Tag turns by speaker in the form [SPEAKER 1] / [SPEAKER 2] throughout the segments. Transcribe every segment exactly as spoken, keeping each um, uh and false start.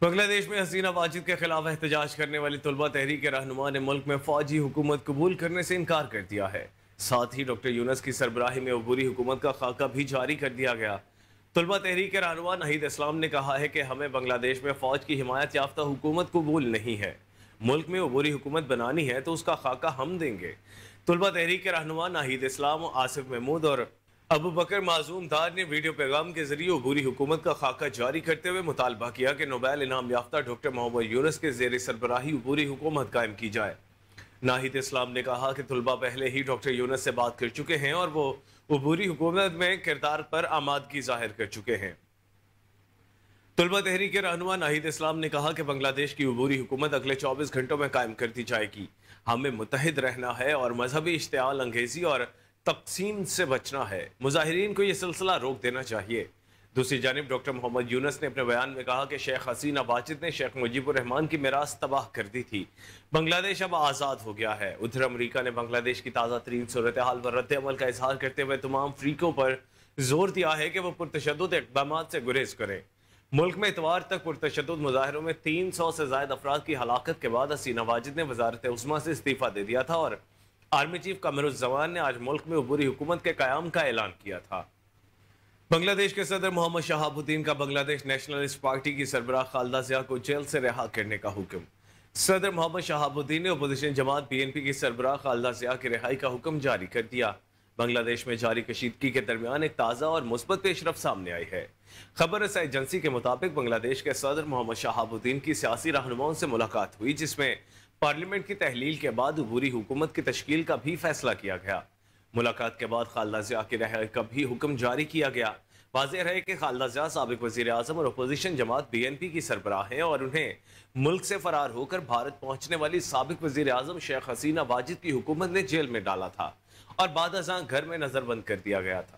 [SPEAKER 1] बांग्लादेश में हसीना वाजिद के खिलाफ एहतजाज करने वाली तुलबा तहरीक रहनुमा ने मुल्क में फौजी हुकूमत कबूल करने से इनकार कर दिया है। साथ ही डॉक्टर यूनस की सरबराही में अबूरी हुकूमत का खाका भी जारी कर दिया गया। तुलबा तहरीक रहनुमा नाहिद इस्लाम ने कहा है कि हमें बांग्लादेश में फौज की हिमायत याफ्ता हुकूमत कबूल नहीं है। मुल्क में अबूरी हुकूमत बनानी है तो उसका खाका हम देंगे। तुलबा तहरीक रहनुमा नाहिद इस्लाम, आसिफ महमूद और अबू बकर मासूम दार ने वीडियो पैगाम के जरिए अबूरी हुकूमत का खाका जारी करते हुए मुतालबा किया कि नोबेल इनाम याफ्ता डॉक्टर मोहम्मद यूनस के जेर सरबराही अबूरी हुकूमत कायम की जाए। नाहिद इस्लाम ने कहा कि तुलबा पहले ही डॉक्टर यूनस से बात कर चुके हैं और वो अबूरी हुकूमत में किरदार पर आमादगी जाहिर कर चुके हैं। तुलबा तहरीक रहनुमा नाहिद इस्लाम ने कहा कि बांग्लादेश की अबूरी हुकूमत अगले चौबीस घंटों में कायम कर दी जाएगी। हमें मुत्तहिद रहना है और मजहबी इश्तियाल अंगेजी और तकसीम से बचना है। मुजाहिरीन को यह सिलसिला रोक देना चाहिए। दूसरी जानिब डॉक्टर मोहम्मद यूनस ने अपने बयान में कहा कि शेख हसीना वाजिद ने शेख मुजीबुर रहमान की मिरास तबाह कर दी थी। बांग्लादेश अब आज़ाद हो गया है। उधर अमरीका ने बांग्लादेश की ताज़ा तरीन सूरत हाल पर रद्द अमल का इजहार करते हुए तमाम फ्रीकों पर जोर दिया है कि वह पुरतशद्दुद इक़दाम से गुरेज करें। मुल्क में इतवार तक पुरतशद्दुद मुजाहरों में तीन सौ से ज्यादा अफराद की हलाकत के बाद हसीना वाजिद ने वजारत उस्मा से इस्तीफा दे दिया था और आर्मी चीफ कमरुज़्ज़मान ने आज मुल्क में अबूरी हुकूमत के क़याम का ऐलान किया था। बांग्लादेश के सदर मोहम्मद शहाबुद्दीन का बांग्लादेश नेशनलिस्ट पार्टी की सरबराह खालिदा ज़िया को जेल से रिहा करने का हुक्म। सदर मोहम्मद शहाबुद्दीन ने अपोजिशन जमात पी एन पी की सरबराह खालिदा ज़िया की रिहाई का हुक्म जारी कर दिया। बांग्लादेश में जारी कशीदगी के दरमियान एक ताज़ा और मुस्बत पेशरफ सामने आई है। खबर रसाई एजेंसी के मुताबिक बांग्लादेश के सदर मोहम्मद शहाबुद्दीन की सियासी रहनुमाओं से मुलाकात हुई, जिसमें पार्लियामेंट की तहलील के बाद अबूरी हुकूमत की तश्कील का भी फैसला किया गया। मुलाकात के बाद खालिदा ज़िया की रिहाई का भी हुक्म जारी किया गया। वाज़ेह रहे कि खालिदा ज़िया साबिक वज़ीर आज़म और अपोजिशन जमात बी एन पी की सरबराह हैं और उन्हें मुल्क से फरार होकर भारत पहुंचने वाली साबिक वज़ीर आज़म शेख हसीना वाजिद की हुकूमत ने जेल में डाला था और बाद अज़ां घर में नजरबंद कर दिया गया था।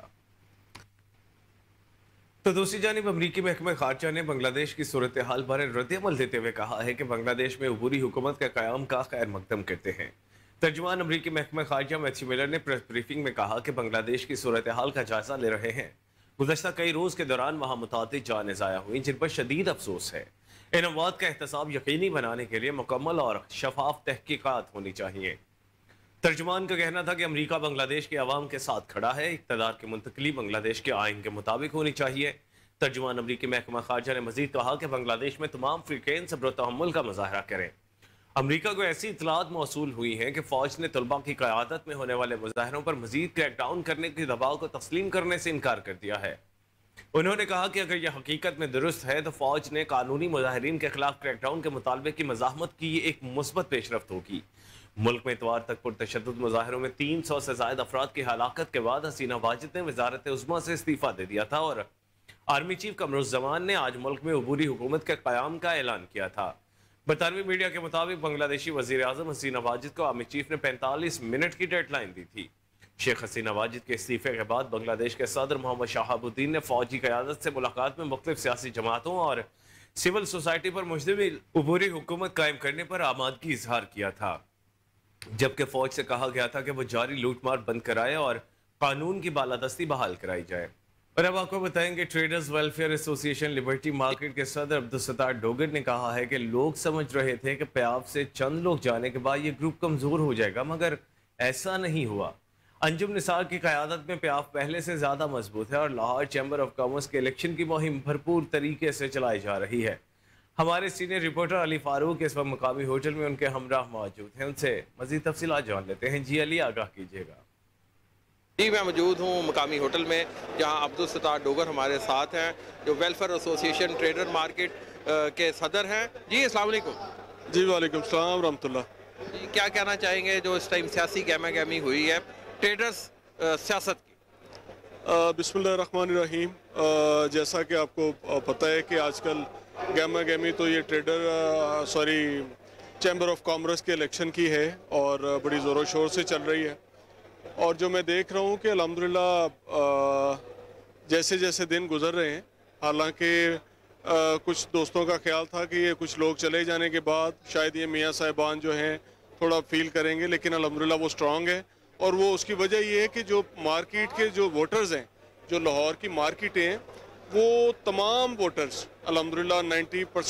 [SPEAKER 1] तो दूसरी जानिब अमरीकी महकमा खारजा ने बांग्लादेश की सूरत हाल पर रद्द-ए-अमल देते हुए कहा है कि बांग्लादेश में अबूरी हुकूमत के क़याम का खैर मकदम करते हैं। तर्जुमान अमरीकी महकमा खारजा मैथ्यू मिलर ने प्रेस ब्रीफिंग में कहा कि बांग्लादेश की सूरत हाल का जायजा ले रहे हैं। गुज़श्ता कई रोज़ के दौरान वहाँ मुतादिद जानें ज़ाया हुई, जिन पर शदीद अफसोस है। इन अमवात का एहतसाब यकीनी बनाने के लिए मुकम्मल और शफाफ तहकीकात होनी चाहिए। तर्जुमान का कहना था कि अमरीका बांग्लादेश के अवाम के साथ खड़ा है। इक़्तिदार की मुंतकली बांग्लादेश के आइन के मुताबिक होनी चाहिए। तर्जुमान अमरीकी महकमा खारजा ने मजीद कहा कि बांग्लादेश में तमाम फ़रीक़ैन सब्र तहम्मुल का मुज़ाहरा करें। अमरीका को ऐसी इतलात मौसूल हुई हैं कि फ़ौज ने तलबा की क़यादत में होने वाले मुज़ाहरों पर मजीद क्रैकडाउन करने के दबाव को तस्लीम करने से इनकार कर दिया है। उन्होंने कहा कि अगर यह हकीकत में दुरुस्त है तो फ़ौज ने कानूनी मुजाहिरीन के खिलाफ क्रैकडाउन के मुतालबे की मज़ाहमत की एक मुस्बत पेशरफ्त होगी। मुल्क में इतवार तक पुरतशद्दुद मुजाहरों में तीन सौ से ज़ायद अफराद की हलाकत के बाद हसीना वाजिद ने वजारत उस्मा से इस्तीफ़ा दे दिया था और आर्मी चीफ कमरुज़्ज़मान ने आज मुल्क में अबूरी हुकूमत के क़याम का ऐलान किया था। बरतानवी मीडिया के मुताबिक बांग्लादेशी वज़ीर आज़म हसीना वाजिद को आर्मी चीफ ने पैंतालीस मिनट की डेडलाइन दी थी। शेख हसीना वाजिद के इस्तीफे के बाद बांग्लादेश के सदर मोहम्मद शहाबुद्दीन ने फौजी क़यादत से मुलाकात में मुख्तलिफ सियासी जमातों और सिविल सोसाइटी पर मुश्तमिल अबूरी हुकूमत कायम करने पर आमादगी इजहार किया था, जबकि फौज से कहा गया था कि वो जारी लूटमार बंद कराए और कानून की बालादस्ती बहाल कराई जाए। और अब आपको बताएंगे traders welfare association Liberty market के सदर अब्दुल-सत्तार डोगर ने कहा है कि लोग समझ रहे थे कि प्याब से चंद लोग जाने के बाद ये ग्रुप कमजोर हो जाएगा, मगर ऐसा नहीं हुआ। अंजुम निसार की क़यादत में प्याब पहले से ज्यादा मजबूत है और लाहौर चैम्बर ऑफ कॉमर्स के इलेक्शन की मुहिम भरपूर तरीके से चलाई जा रही है। हमारे सीनियर रिपोर्टर अली फारूक इस वक्त मकामी होटल में उनके हमराह मौजूद हैं, उनसे मजीद तफसीलात जान लेते हैं। जी अली, आगाह कीजिएगा।
[SPEAKER 2] जी, मैं मौजूद हूँ मकामी होटल में, जहाँ अब्दुल-सत्तार डोगर हमारे साथ हैं, जो वेलफेयर एसोसिएशन ट्रेडर मार्केट के सदर हैं। जी अस्सलाम वालेकुम।
[SPEAKER 3] जी वालेकुम सलाम रहमतुल्लाह।
[SPEAKER 2] जी, क्या कहना चाहेंगे जो इस टाइम सियासी गहमा गहमी हुई है ट्रेडर्स सियासत की?
[SPEAKER 3] बिस्मिल्लाहिर्रहमानिर्रहीम। जैसा कि आपको पता है कि आजकल गहमा गहमी तो ये trader sorry chamber of commerce के इलेक्शन की है और बड़ी ज़ोरों शोर से चल रही है। और जो मैं देख रहा हूँ कि अल्हम्दुलिल्लाह जैसे जैसे दिन गुजर रहे हैं, हालांकि कुछ दोस्तों का ख्याल था कि ये कुछ लोग चले जाने के बाद शायद ये मियाँ साहिबान जो हैं थोड़ा फील करेंगे, लेकिन अल्हम्दुलिल्लाह वो स्ट्रांग है। और वो उसकी वजह ये है कि जो मार्केट के जो वोटर्स हैं, जो लाहौर की मार्केटें हैं, वो तमाम वोटर्स अल्हम्दुलिल्लाह नब्बे परसेंट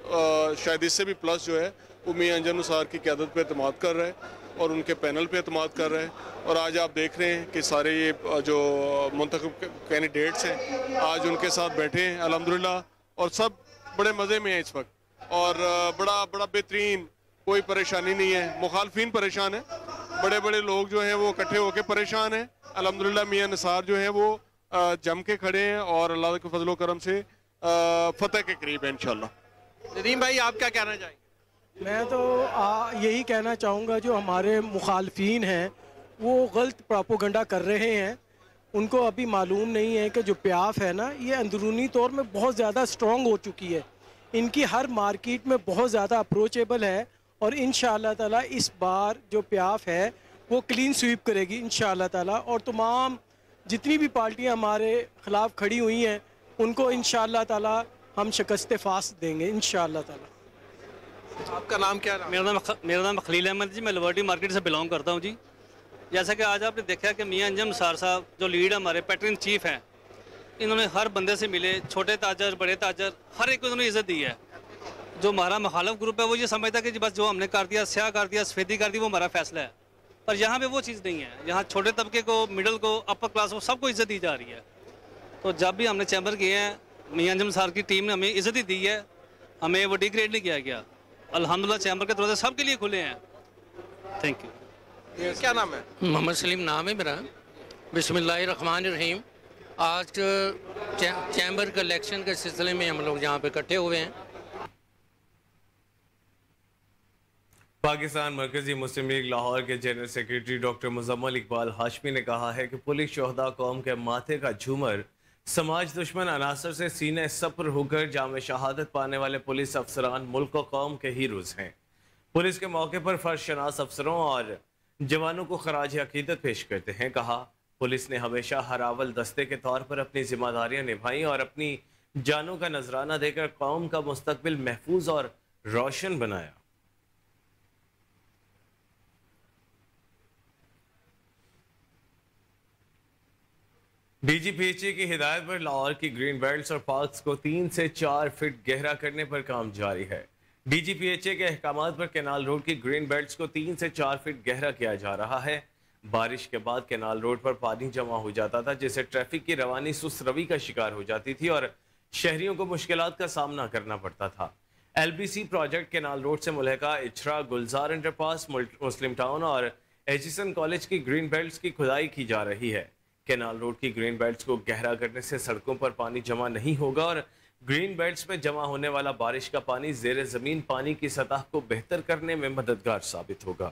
[SPEAKER 3] शायद इससे भी प्लस जो है वो मियां अंजम निसार की क़यादत पे एतमाद कर रहा है और उनके पैनल पे एतमाद कर रहे हैं। और आज आप देख रहे हैं कि सारे ये जो मुंतखब कैंडिडेट्स हैं आज उनके साथ बैठे हैं अल्हम्दुलिल्लाह, और सब बड़े मज़े में हैं इस वक्त, और बड़ा बड़ा बेहतरीन, कोई परेशानी नहीं है। मुखालफिन परेशान है, बड़े बड़े लोग जो हैं वो इकट्ठे होकर परेशान हैं। अल्हम्दुलिल्लाह मियां निसार जो है वो जम के खड़े हैं और अल्लाह के फजलो करम से फतेह के करीब है इंशाल्लाह।
[SPEAKER 2] नदीम भाई, आप क्या कहना चाहेंगे?
[SPEAKER 4] मैं तो आ, यही कहना चाहूँगा, जो हमारे मुखालफिन हैं वो गलत प्रोपोगंडा कर रहे हैं। उनको अभी मालूम नहीं है कि जो प्याफ है ना, ये अंदरूनी तौर में बहुत ज़्यादा स्ट्रॉन्ग हो चुकी है। इनकी हर मार्केट में बहुत ज़्यादा अप्रोचेबल है, और इंशाअल्लाह ताला इस बार जो प्याफ है वो क्लीन स्वीप करेगी इंशाअल्लाह ताला। और तमाम जितनी भी पार्टियाँ हमारे ख़िलाफ़ खड़ी हुई हैं उनको इंशाअल्लाह ताला हम शिकस्त फास्ट देंगे इंशाअल्लाह ताला।
[SPEAKER 2] आपका नाम क्या है?
[SPEAKER 5] मेरा नाम मेरा नाम खलील अहमद जी, मैं लिबर्टी मार्केट से बिलोंग करता हूँ जी। जैसा कि आज आपने देखा कि मियां अंजम निसार साहब जो लीड हमारे पैटर्न चीफ हैं, इन्होंने हर बंदे से मिले, छोटे ताजर बड़े ताजर हर एक को इन्होंने इज़्ज़त दी है। जो हमारा मुखालफ ग्रुप है वो ये समझता है कि बस जो हमने कर दिया, स्याह कर दिया, सफ़ेदी कर दी, वो हमारा फैसला है। पर यहाँ पे वो चीज़ नहीं है। यहाँ छोटे तबके को, मिडिल को, अपर क्लास को, सबको इज़्ज़त दी जा रही है। तो जब भी हमने चैम्बर किए हैं, मियां अंजम निसार की टीम ने हमें इज़्ज़त ही दी है, हमें वो डिग्रेड नहीं किया गया। अल्हम्दुलिल्लाह चैम्बर के दरवाजे सबके लिए खुले हैं। Thank you.
[SPEAKER 2] क्या नाम है?
[SPEAKER 6] मोहम्मद सलीम नाम है मेरा। बिस्मिल्लाहिर्रहमानिर्रहीम। आज चैम्बर के इलेक्शन के सिलसिले में हम लोग यहाँ पे इकट्ठे हुए हैं।
[SPEAKER 1] पाकिस्तान मरकजी मुस्लिम लीग लाहौर के general secretary doctor Muzammil Iqbal Hashmi ने कहा है कि पुलिस शोहदा कौम के माथे का झूमर समाज दुश्मन अनासर से सीने सपर होकर जाम शहादत पाने वाले पुलिस अफसरान मुल्क और कौम के हीरोज हैं। पुलिस के मौके पर फर्शनास अफसरों और जवानों को खराज अकीदत पेश करते हैं। कहा, पुलिस ने हमेशा हरावल दस्ते के तौर पर अपनी जिम्मेदारियां निभाई और अपनी जानों का नजराना देकर कौम का मुस्तकबिल महफूज और रोशन बनाया। डीजीपीएचए की हिदायत पर लाहौर की ग्रीन बेल्ट्स और पार्क्स को तीन से चार फीट गहरा करने पर काम जारी है। डीजीपीएचए के अहकामात पर कैनाल रोड की ग्रीन बेल्ट्स को तीन से चार फीट गहरा किया जा रहा है। बारिश के बाद कैनाल रोड पर पानी जमा हो जाता था, जिससे ट्रैफिक की रवानी सुस्त रवि का शिकार हो जाती थी और शहरियों को मुश्किलात का सामना करना पड़ता था। एलबीसी प्रोजेक्ट कैनाल रोड से मुल्हका इछरा, गुलजार अंडरपास, मुस्लिम टाउन और एचिसन कॉलेज की ग्रीन बेल्ट्स की खुदाई की जा रही है। कैनाल रोड की ग्रीन बेल्ट्स को गहरा करने से सड़कों पर पानी जमा नहीं होगा और ग्रीन बेल्ट्स में जमा होने वाला बारिश का पानी ज़ेरे ज़मीन पानी की सतह को बेहतर करने में मददगार साबित होगा।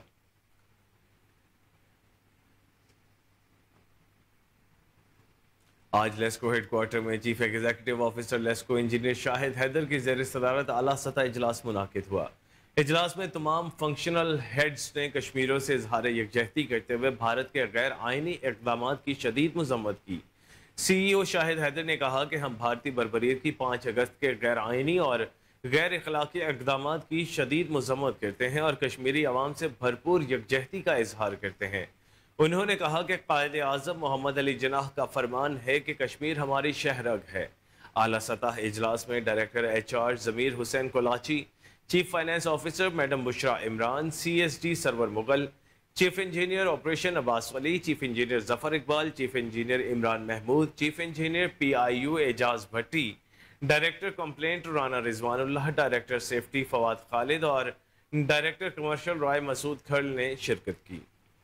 [SPEAKER 1] आज लेस्को हेडक्वार्टर में chief executive officer LESCO engineer Shahid Haider की ज़ेर सदारत आला सतह इजलास मुनाकिद हुआ। इजलास में तमाम फंक्शनल हेड्स ने कश्मीरियों से इजहार यकजहती करते हुए भारत के गैर आइनी इक़दामात की शदीद मजम्मत की। सीईओ शाहिद हैदर ने कहा कि हम भारतीय बरबरीत की पाँच अगस्त के गैर आइनी और गैर अखलाकी इक़दामात की शदीद मजम्मत करते हैं और कश्मीरी अवाम से भरपूर यकजहती का इजहार करते हैं। उन्होंने कहा कि कायद आज़म मोहम्मद अली जिन्नाह का फरमान है कि कश्मीर हमारी शहरग है। आला सतह इजलास में director H R Zameer Hussain Kolachi, chief finance officer madam Bushra Imran, C S D Sarwar Mughal, chief engineer operation Abbas Wali, chief engineer Zafar Iqbal, chief engineer Imran Mahmood, chief engineer P I U Ejaz Bhatti, director complaint Rana Rizwanullah, director safety Fawad Khalid और डायरेक्टर कमर्शियल रॉय मसूद खल ने शिरकत की।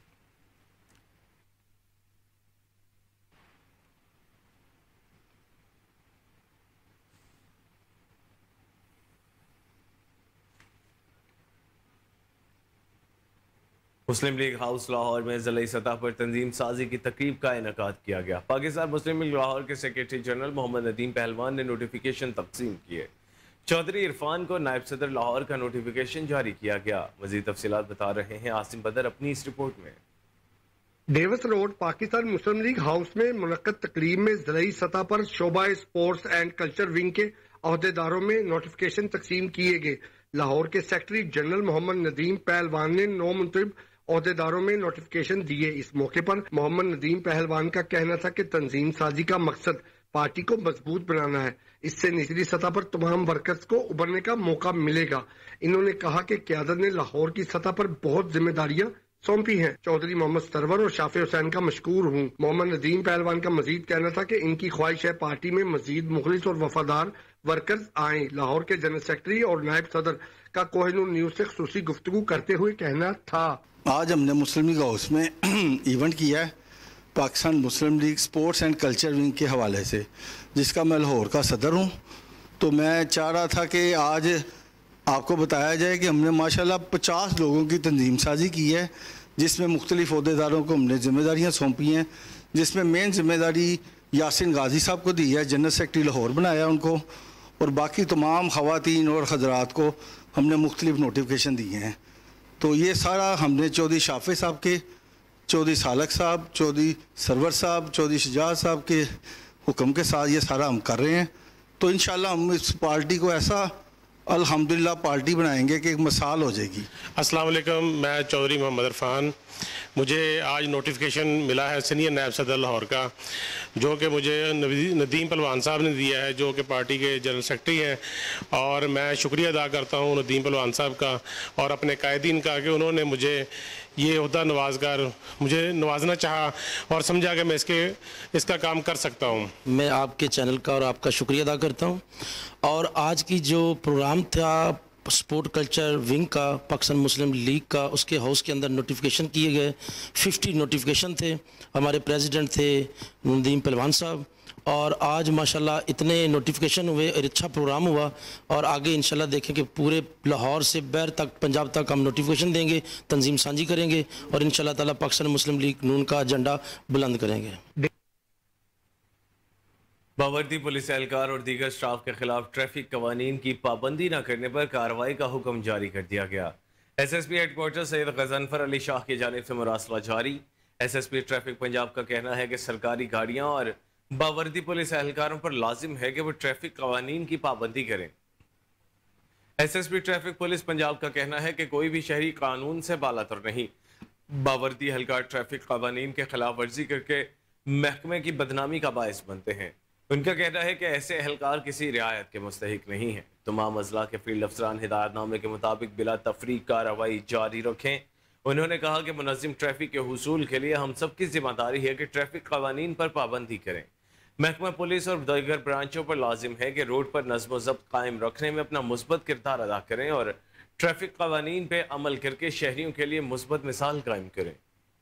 [SPEAKER 1] मुस्लिम लीग हाउस लाहौर में ज़िली सतह पर तंजीम साजी की तकरीब का इनेकाद किया गया। पाकिस्तान मुस्लिम लीग लाहौर के सेक्रेटरी जनरल मोहम्मद नदीम पहलवान ने नोटिफिकेशन तकसीम किए। चौधरी इरफान को नायब सदर लाहौर का नोटिफिकेशन जारी किया गया। मजीद तफसीलात बता रहे हैं आसिम बदर अपनी इस रिपोर्ट में।
[SPEAKER 7] Davis road Pakistan Muslim League house में मुनक्कद तकरीब में ज़िली सतह पर शोबा स्पोर्ट्स एंड कल्चर विंग के अहदेदारों में नोटिफिकेशन तकसीम किए गए। लाहौर के सेक्रेटरी जनरल मोहम्मद नदीम पहलवान ने नौ मुंतब अहदेदारों में नोटिफिकेशन दिए। इस मौके पर मोहम्मद नदीम पहलवान का कहना था कि तंजीम साजी का मकसद पार्टी को मजबूत बनाना है। इससे निचली सतह पर तमाम वर्कर्स को उभरने का मौका मिलेगा। इन्होंने कहा कि क़यादत ने लाहौर की सतह पर बहुत जिम्मेदारियां सौंपी हैं। चौधरी मोहम्मद सरवर और शाफी हुसैन का मशकूर हूँ। मोहम्मद नदीम पहलवान का मजीद कहना था कि इनकी ख्वाहिश है पार्टी में मजीद मुखलिस और वफादार वर्कर्स आएं। लाहौर के जनरल सेक्रेटरी और नायब सदर का कोहिनूर न्यूज से खुसूसी गुफ्तगू करते हुए कहना था,
[SPEAKER 8] आज हमने मुस्लिम लीग हाउस में इवेंट किया है Pakistan Muslim League sports and culture wing के हवाले से, जिसका मैं लाहौर का सदर हूँ। तो मैं चाह रहा था कि आज आपको बताया जाए कि हमने माशाल्लाह पचास लोगों की तंजीम साजी की है, जिसमें मुख्तलिफ अहदेदारों को हमने जिम्मेदारियाँ सौंपी हैं, जिसमें मेन जिम्मेदारी यासिन गाजी साहब को दी है, जनरल सेक्रेटरी लाहौर बनाया उनको, और बाकी तमाम ख़वातीन और हजरात को हमने मुख्तलिफ नोटिफिकेशन दिए हैं। तो ये सारा हमने चौधरी शाफे साहब के, चौधरी सालक साहब, चौधरी सरवर साहब, चौधरी शुजात साहब के हुक्म के साथ ये सारा हम कर रहे हैं। तो इंशाल्लाह हम इस पार्टी को ऐसा अल्हम्दुलिल्लाह पार्टी बनाएंगे कि एक मिसाल हो जाएगी।
[SPEAKER 9] अस्सलाम वालेकुम, मैं चौधरी मोहम्मद इरफान। मुझे आज नोटिफिकेशन मिला है सीनियर नायब सदर लाहौर का, जो कि मुझे नदीम पहलवान साहब ने दिया है, जो कि पार्टी के जनरल सेक्रेटरी हैं। और मैं शुक्रिया अदा करता हूँ नदीम पहलवान साहब का और अपने कायदीन का कि उन्होंने मुझे ये ओहदा नवाज कर मुझे नवाजना चाहा और समझा कि मैं इसके इसका काम कर सकता हूँ।
[SPEAKER 10] मैं आपके चैनल का और आपका शुक्रिया अदा करता हूँ। और आज की जो प्रोग्राम था स्पोर्ट कल्चर विंग का पाकिस्तान मुस्लिम लीग का, उसके हाउस के अंदर नोटिफिकेशन किए गए, पचास नोटिफिकेशन थे। हमारे प्रेसिडेंट थे नदीम पहलवान साहब, और आज माशाल्लाह इतने नोटिफिकेशन हुए और अच्छा प्रोग्राम हुआ। और आगे इंशाल्लाह देखें कि पूरे लाहौर से बैर तक, पंजाब तक हम नोटिफिकेशन देंगे, तंजीम साझी करेंगे और इंशाल्लाह ताला पाकिस्तान मुस्लिम लीग नून का एजेंडा बुलंद करेंगे।
[SPEAKER 1] बावर्दी पुलिस एहलकार और दीगर स्टाफ के खिलाफ ट्रैफिक कवानीन की पाबंदी न करने पर कार्रवाई का हुक्म जारी कर दिया गया। S S P headquarter Syed Ghazanfar Ali Shah की जानिब से मुरासला जारी। S S P traffic Punjab का कहना है कि सरकारी गाड़ियां और बावर्दी पुलिस एहलकारों पर लाजिम है कि वो ट्रैफिक कवानीन की पाबंदी करें। S S P traffic police Punjab का कहना है कि कोई भी शहरी कानून से बालातर नहीं। बावर्दी एहलकार ट्रैफिक कवानीन के खिलाफ वर्जी करके महकमे की बदनामी का बायस बनते हैं। उनका कहना है कि ऐसे एहलकार किसी रियायत के मुस्तहिक नहीं है। तमाम अजला के फील्ड अफसरान हिदायतनामे के मुताबिक बिला तफरीक कार्रवाई जारी रखें। उन्होंने कहा कि मुनज़्ज़म ट्रैफिक के हुसूल के लिए हम सब की जिम्मेदारी है कि ट्रैफिक कवानीन पर पाबंदी करें। महकमा पुलिस और दीगर ब्रांचों पर लाजिम है कि रोड पर नज़्म व ज़ब्त कायम रखने में अपना मुस्बत किरदार अदा करें और ट्रैफिक कवानीन पर अमल करके शहरियों के लिए मुस्बत मिसाल कायम करें।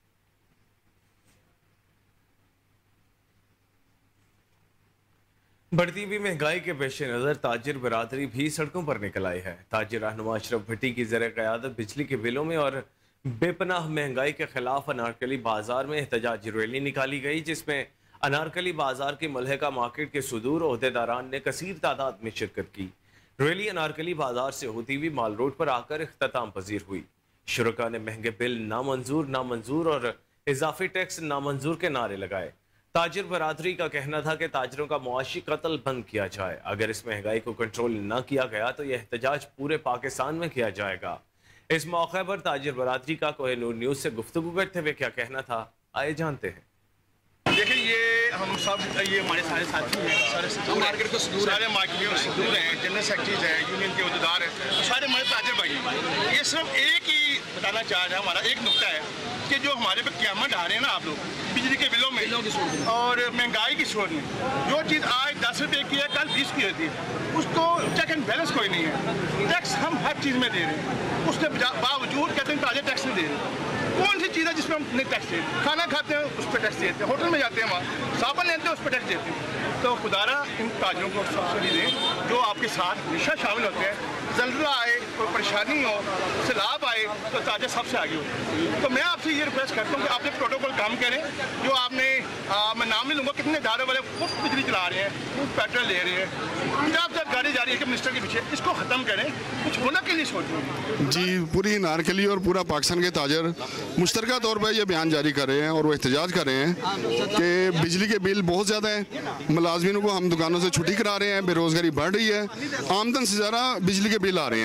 [SPEAKER 1] बढ़ती हुई महंगाई के पेश नज़र ताजिर बरादरी भी सड़कों पर निकल आई है। ताजिर रहनुमा अशरफ भट्टी की ज़र क़यादत बिजली के बिलों में और बेपनाह महंगाई के खिलाफ अनारकली बाजार में एहतजाजी रैली निकाली गई, जिसमें अनारकली बाजार की मलहका मार्केट के सुदूर ओहदेदारान ने कसीर तादाद में शिरकत की। रैली अनारकली बाजार से होती हुई माल रोड पर आकर इख्तिताम पजीर हुई। शुरका ने महंगे बिल नामंजूर नामंजूर और इजाफी टैक्स नामंजूर के नारे लगाए। ताजिर बरादरी का कहना था कि ताजरों का मुआशी कत्ल बंद किया जाए। अगर इस महंगाई को कंट्रोल न किया गया तो यह एहतजाज पूरे पाकिस्तान में किया जाएगा। इस मौके पर ताजिर बरादरी का कोहिनूर न्यूज से गुफ्तगू करते हुए क्या कहना था, आइए जानते हैं।
[SPEAKER 11] देखिए, ये हम सब ये हमारे सारे साथी हैं, सारे मार्केट को सुदूर सारे मार्केट को सुदूर हैं, जनरल सेक्रेटरीज हैं, यूनियन के अहदेदार हैं, सारे हमारे ताजिर भाई हैं। ये सिर्फ एक ही बताना चाह रहा है, हमारा एक नुक्ता है कि जो हमारे पे क़यामत आ रहे हैं ना आप लोग, बिजली के बिलों में और महंगाई की सूरत में, जो चीज़ आज दस रुपये की है कल बीस की होती है, उसको चेक एंड बैलेंस कोई नहीं है। टैक्स हम हर चीज़ में दे रहे हैं, उसके बावजूद कहते हैं ताजे टैक्स नहीं दे रहे। कौन सी चीज़ है जिसमें हम नहीं टैक्स देते? खाना खाते हैं उस पर टैक्स देते हैं, होटल में जाते हैं वहाँ साबुन लेते हैं उस पर टैक्स देते हैं। तो खुदारा इन ताजरों को सब्सिडी दें जो आपके साथ हमेशा शामिल होते हैं। जल्दा आए, कोई परेशानी हो, सैलाब आए तो ताजे सबसे आगे हो। तो मैं आपसे ये रिक्वेस्ट करता हूँ कि आपने प्रोटोकॉल काम करें। जो आपने आ, मैं नाम नहीं लूँगा, कितने इदारे वाले मुफ्त बिजली चला रहे हैं, मुफ्त पेट्रोल ले रहे हैं, पंजाब तक गाड़ी जा रही है कि मिनिस्टर के पीछे, इसको ख़त्म करें। कुछ होना के लिए सोचें।
[SPEAKER 12] जी, पूरी नारकली और पूरा पाकिस्तान के ताजर मुश्तरका तौर पर ये बयान जारी कर रहे हैं और वो एहतजाज कर रहे हैं कि बिजली के बिल बहुत ज़्यादा हैं, मुलाजमीनों को हम दुकानों से छुट्टी करा रहे हैं, बेरोज़गारी बढ़ रही है, आमदन से ज़्यादा बिजली के बिल आ रहे हैं।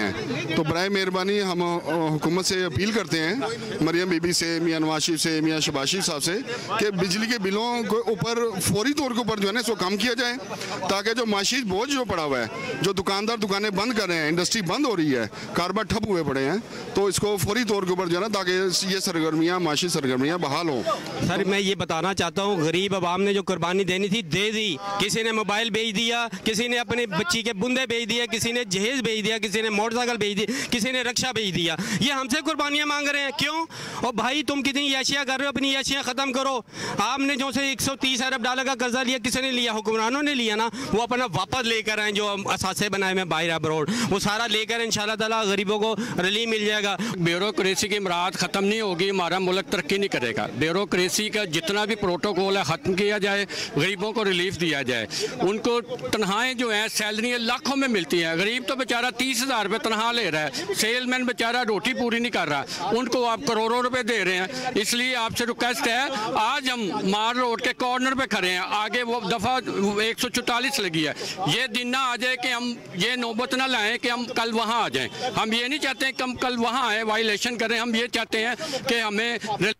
[SPEAKER 12] तो बराए मेहरबानी हम हुकूमत से अपील करते हैं, मरियम बीबी से, मियां नवाज शरीफ से, मियां शहबाज शरीफ साहब से, कि बिजली के बिलों के ऊपर फौरी तौर के ऊपर जो है ना इसको कम किया जाए, ताकि जो माशी बोझ जो पड़ा हुआ है, जो दुकानदार दुकानें बंद कर रहे हैं, इंडस्ट्री बंद हो रही है, कारोबार ठप हुए पड़े हैं, तो इसको फौरी तौर के ऊपर जो है ना, ताकि ये सरगर्मियाँ माशी सरगर्मियाँ बहाल हों।
[SPEAKER 13] सर मैं ये बताना चाहता हूँ, गरीब आवाम ने जो कुर्बानी देनी थी दे दी। किसी ने मोबाइल बेच दिया, किसी ने अपनी बच्ची के बुंदे बेच दिया, किसी ने जहेज बेच दिया, किसी ने मोटरसाइकिल बेच दी, किसी ने रक्षा बेच दिया। ये हमसे कुर्बानियाँ मांग रहे हैं, क्यों? और भाई तुम कितनी याशियाँ कर रहे हो, अपनी याशियाँ ख़त्म करो। आपने जो से एक सौ तीस अरब डॉलर का कर्जा लिया, किसने लिया? हुक्मरानों ने लिया ना। वो अपना वापस लेकर आए, जो असासे बनाए में बाहर अब्रोड, वो सारा लेकर इंशाल्लाह ताला गरीबों को रिलीफ मिल जाएगा।
[SPEAKER 6] ब्यूरोक्रेसी की मराहत ख़त्म नहीं होगी, हमारा मुल्क तरक्की नहीं करेगा। ब्यूरोक्रेसी का जितना भी प्रोटोकॉल है ख़त्म किया जाए, गरीबों को रिलीफ दिया जाए। उनको तनख्वाहें जो हैं सैलरी लाखों में मिलती हैं, गरीब तो बेचारा तीस हज़ार रुपये तनख्वाह ले रहा है, सेलमैन बेचारा रोटी पूरी नहीं कर रहा, उनको आप करोड़ों रुपए दे रहे हैं। इसलिए आपसे रिक्वेस्ट है, आज हम मार रोड के कॉर्नर पे खड़े हैं, आगे वो दफ़ा एक सौ चौतालीस लगी है, ये दिन ना आ जाए कि हम ये नौबत ना लाएं कि हम कल वहाँ आ जाएं। हम ये नहीं चाहते कि हम कल वहाँ आए वायलेशन करें, हम ये चाहते हैं कि हमें।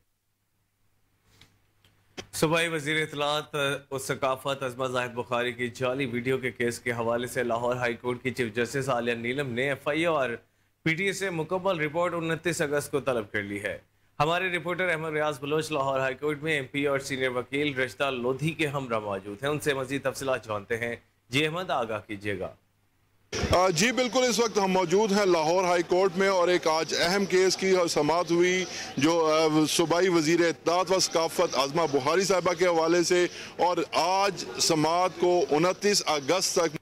[SPEAKER 1] सूबाई वज़ीर इत्तलात और सकाफत अज़मा ज़ाहिद बुखारी की जाली वीडियो के केस के हवाले से लाहौर हाई कोर्ट की चीफ जस्टिस आलिया नीलम ने एफ आई ए और पी टी ए से मुकम्मल रिपोर्ट उनतीस अगस्त को तलब कर ली है। हमारे reporter Ahmed Riaz Baloch Lahore High Court में एम पी और सीनियर वकील रश्ता लोधी के हमरा मौजूद हैं, उनसे मज़ीद तफसीलात जानते हैं। जी अहमद, आगाह कीजिएगा।
[SPEAKER 14] जी बिल्कुल, इस वक्त हम मौजूद हैं लाहौर हाई कोर्ट में और एक आज अहम केस की समाअत हुई जो सूबाई वज़ीर इत्तलात व सकाफत अज़मा बुखारी साहिबा के हवाले से, और आज समाअत को उनतीस अगस्त तक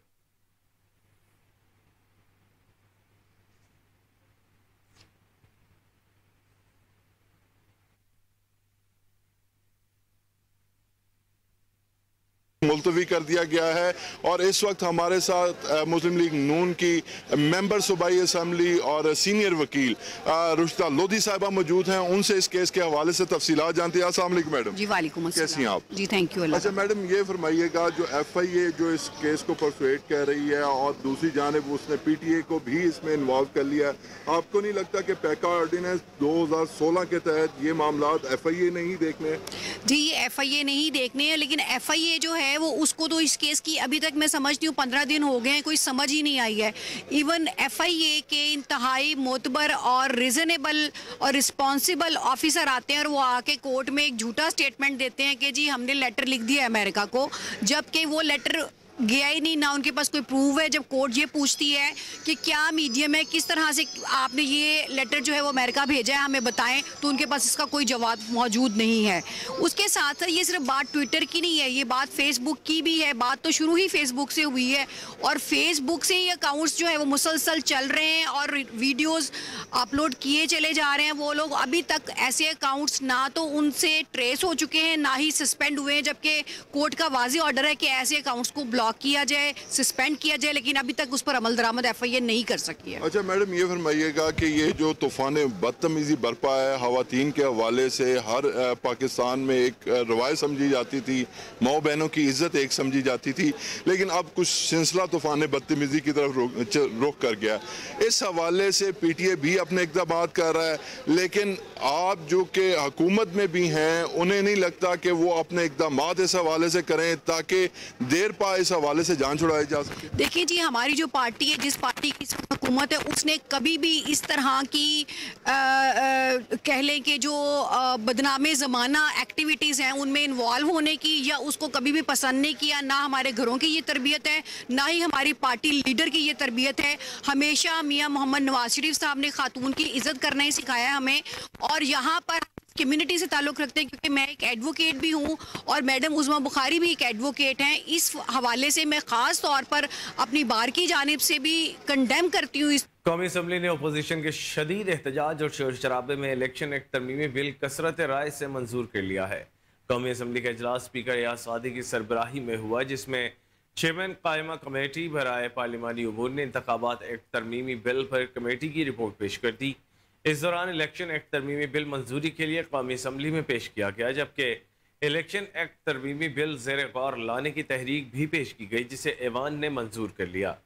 [SPEAKER 14] मुलतवी कर दिया गया है। और इस वक्त हमारे साथ मुस्लिम लीग नून की मेंबर सूबाई असम्बली और सीनियर वकील रुश्ता लोधी साहिबा मौजूद हैं, उनसे इस केस के हवाले से तफसीलात जानते हैं। अस्सलाम वालेकुम मैडम।
[SPEAKER 15] जी वालेकुम अस्सलाम।
[SPEAKER 14] कैसी हैं आप?
[SPEAKER 15] जी थैंक यू।
[SPEAKER 14] अच्छा मैडम, ये फरमाइएगा, जो एफ आई ए जो इस केस को परसुएट कर रही है और दूसरी जानिब उसने पी टी ए को भी इसमें इन्वॉल्व कर लिया है, आपको नहीं लगता कि पैका ऑर्डिनेंस दो हज़ार सोलह के तहत ये मामला एफ आई ए नहीं देखने?
[SPEAKER 15] जी ये एफ आई ए नहीं देखने हैं, लेकिन एफ आई ए जो है वो उसको तो इस केस की अभी तक मैं समझती हूँ पंद्रह दिन हो गए हैं, कोई समझ ही नहीं आई है। इवन एफ आई ए के इंतहाई मोतबर और रिजनेबल और रिस्पॉन्सिबल ऑफिसर आते हैं और वो आके कोर्ट में एक झूठा स्टेटमेंट देते हैं कि जी हमने लेटर लिख दिया अमेरिका को, जबकि वो लेटर गया ही नहीं, ना उनके पास कोई प्रूफ है। जब कोर्ट ये पूछती है कि क्या मीडियम है, किस तरह से आपने ये लेटर जो है वो अमेरिका भेजा है, हमें बताएं, तो उनके पास इसका कोई जवाब मौजूद नहीं है। उसके साथ ये सिर्फ बात ट्विटर की नहीं है, ये बात फेसबुक की भी है। बात तो शुरू ही फेसबुक से हुई है और फेसबुक से ही अकाउंट्स जो है वो मुसलसल चल रहे हैं और वीडियोज़ अपलोड किए चले जा रहे हैं। वो लोग अभी तक ऐसे अकाउंट्स ना तो उनसे ट्रेस हो चुके हैं, ना ही सस्पेंड हुए हैं, जबकि कोर्ट का वाज़ी ऑर्डर है कि ऐसे अकाउंट्स को ब्लॉक किया जाए, सस्पेंड किया जाए, लेकिन अभी तक उस पर अमल दरामद एफ आई ए नहीं कर सकी है।
[SPEAKER 14] अच्छा मैडम, ये फरमाइएगा कि ये जो तूफान बदतमीजी बरपा है खवातीन के हवाले से, हर पाकिस्तान में एक रवायत समझी जाती थी, माओ बहनों की इज्जत एक समझी जाती थी, लेकिन अब कुछ सिलसिला तूफान बदतमीजी की तरफ रुख कर गया। इस हवाले से पी टी ए भी अपने इक़दाम कर रहा है, लेकिन आप जो कि हुकूमत में भी हैं, उन्हें नहीं लगता कि वो अपने इक़दाम इस हवाले से करें ताकि देर पा इस हवाले से जान छुड़ाई जा सके?
[SPEAKER 15] देखिए जी, हमारी जो पार्टी है, जिस पार्टी की हुकूमत है, उसने कभी भी इस तरह की आ, आ, कह लें कि जो बदनामे ज़माना एक्टिविटीज़ हैं उनमें इन्वॉल्व होने की या उसको कभी भी पसंद नहीं किया। ना हमारे घरों की ये तरबियत है, ना ही हमारी पार्टी लीडर की ये तरबियत है। हमेशा मियाँ मोहम्मद नवाज शरीफ साहब ने खातून की इज़्ज़त करना ही सिखाया हमें, और यहाँ पर कम्युनिटी से ताल्लुक़ रखते हैं, क्योंकि मैं एक एडवोकेट भी हूँ और मैडम उज़्मा बुखारी भी एक एडवोकेट हैं। इस हवाले से मैं ख़ास तौर पर अपनी बार की जानिब से भी कंडेम करती हूँ।
[SPEAKER 1] कौमी असम्बली ने अपोजिशन के शदीद एहतजाज और शोर शराबे में इलेक्शन एक्ट तरमीमी बिल कसरत राय से मंजूर कर लिया है। कौमी असम्बली का इजलास स्पीकर एयाज सादी की सरबराही में हुआ, जिसमें चेयरमैन कायमा कमेटी बराए पार्लिमानी उमूर ने इंतखाबात एक्ट तरमीमी बिल पर कमेटी की रिपोर्ट पेश कर दी। इस दौरान इलेक्शन एक्ट तरमीमी बिल मंजूरी के लिए कौमी असम्बली में पेश किया गया, जबकि इलेक्शन एक्ट तरमीमी बिल ज़ेर गौर लाने की तहरीक भी पेश की गई, जिसे ऐवान ने मंजूर कर लिया।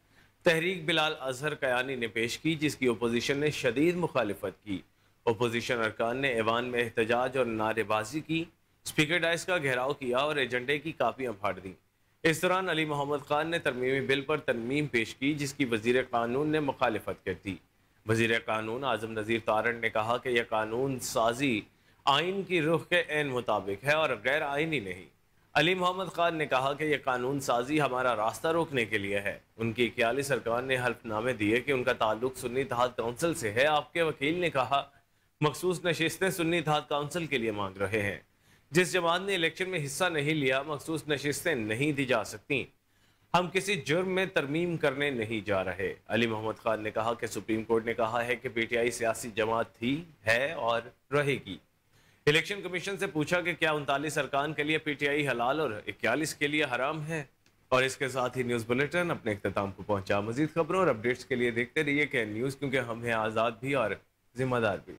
[SPEAKER 1] तहरीक बिलाल अजहर कयानी ने पेश की, जिसकी अपोजिशन ने शदीद मुखालिफत की। अपोजिशन अरकान ने ऐवान में एहतजाज और नारेबाजी की, स्पीकर डाइस का घेराव किया और एजेंडे की कापियां फाड़ दी। इस दौरान अली मोहम्मद खान ने तरमीमी बिल पर तरमीम पेश की, जिसकी वजीर कानून ने मुखालिफत कर दी। वजीर कानून आजम नज़ीर तारण ने कहा कि यह कानून साजी आइन की रुख के ऐन मुताबिक है और गैर आइनी नहीं। अली मोहम्मद खान ने कहा कि यह कानून साजी हमारा रास्ता रोकने के लिए है। उनकी इक्यालीस अरकान ने हल्फनामे दिए कि उनका ताल्लुक सुन्नी इत्तेहाद काउंसिल से है। आपके वकील ने कहा मखसूस नशिस्तें सुन्नी इत्तेहाद काउंसिल के लिए मांग रहे हैं। जिस जमात ने इलेक्शन में हिस्सा नहीं लिया, मखसूस नशिस्तें नहीं दी जा सकती। हम किसी जुर्म में तरमीम करने नहीं जा रहे। अली मोहम्मद खान ने कहा कि सुप्रीम कोर्ट ने कहा है कि पीटीआई सियासी जमात थी, है और रहेगी। इलेक्शन कमीशन से पूछा कि क्या उनतालीस अरकान के लिए पीटीआई हलाल और इक्यालीस के लिए हराम है। और इसके साथ ही न्यूज़ बुलेटिन अपने इख्तिताम को पहुंचा। मजीद खबरों और अपडेट्स के लिए देखते रहिए के न्यूज़, क्योंकि हम हैं आज़ाद भी और जिम्मेदार भी।